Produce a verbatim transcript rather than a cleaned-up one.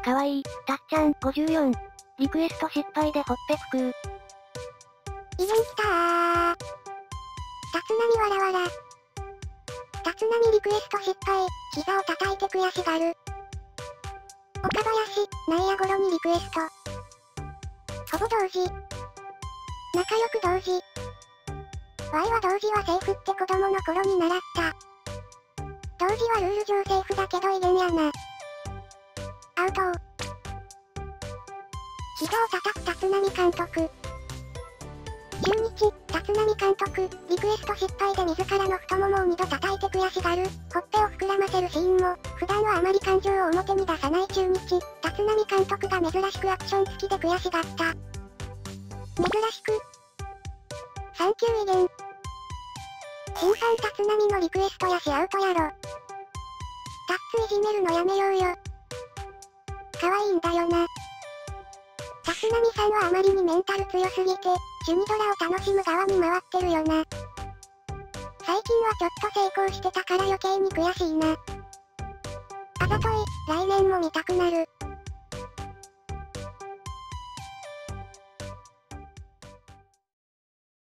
かわいい、たっちゃんごじゅうよん。リクエスト失敗でほっぺくくー。 以前来たー。立浪わらわら。立浪リクエスト失敗、膝を叩いて悔しがる。岡林、内野ゴロにリクエスト。ほぼ同時。仲良く同時。Y は同時はセーフって子供の頃に習った。同時はルール上セーフだけど威厳やな。アウトー。膝を叩く立浪監督。中日、立浪監督、リクエスト失敗で自らの太ももをにど叩いて悔しがる、ほっぺを膨らませるシーンも、普段はあまり感情を表に出さない中日、立浪監督が珍しくアクション付きで悔しがった。珍しく。サンキュー威厳。審判立浪のリクエストやしアウトやろ。タッツいじめるのやめようよ。可愛いんだよな。立浪さんはあまりにメンタル強すぎて、趣味ドラを楽しむ側に回ってるよな。最近はちょっと成功してたから余計に悔しいな。あざとい、来年も見たくなる。